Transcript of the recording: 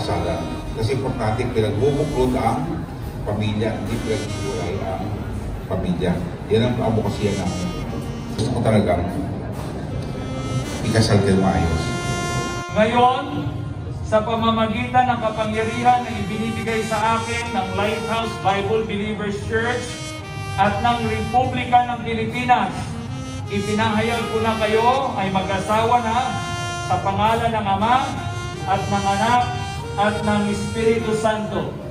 kasalan. Kasi importante pinagbubuklod ang pamilya, hindi pinagbubuklod ang pamilya. Yan ang advokasya namin. Gusto ko talagang ikasal kayo maayos. Ngayon, sa pamamagitan ng kapangyarihan na ibinibigay sa akin ng Lighthouse Bible Believers Church at ng Republika ng Pilipinas, ipinahayag ko na kayo ay mag-asawa na sa pangalan ng Ama at ng Anak at ng Espiritu Santo.